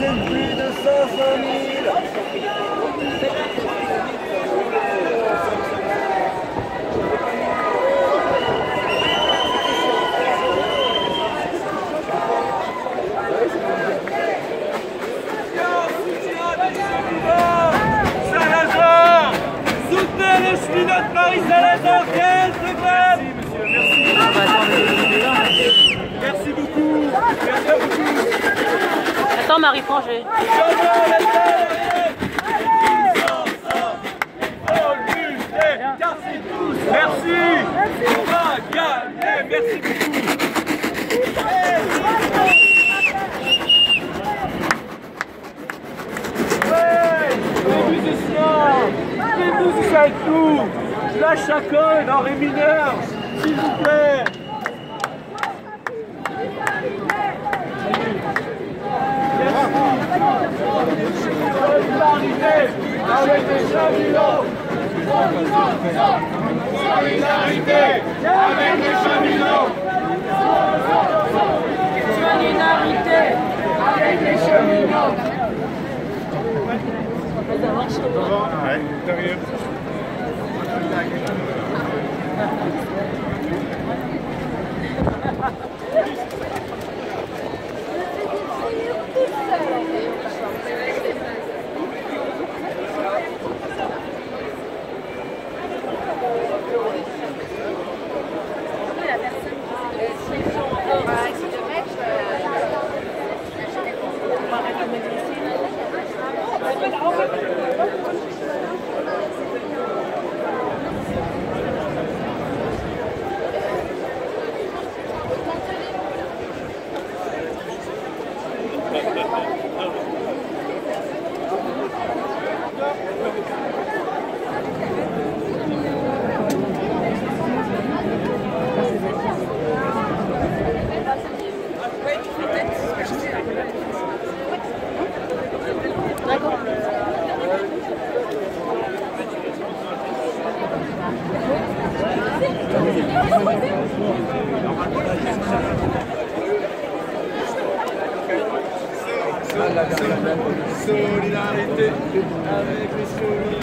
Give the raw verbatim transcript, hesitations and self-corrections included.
c'est plus de cinq cent mille. Salazar, soutenez les cheminots de Paris-Salazar, quinze degrés. Merci, monsieur. Merci. Merci beaucoup. Merci beaucoup. Attends, Marie-Frangé. Merci. On va gagner. Merci beaucoup. Les musiciens, les musiciens avec nous. La chaconne en ré mineur, s'il vous plaît. Solidarité avec les cheminots. Solidarité avec les cheminots. Solidarité avec les cheminots. Ouais, derrière. Solidarité avec les cheminots.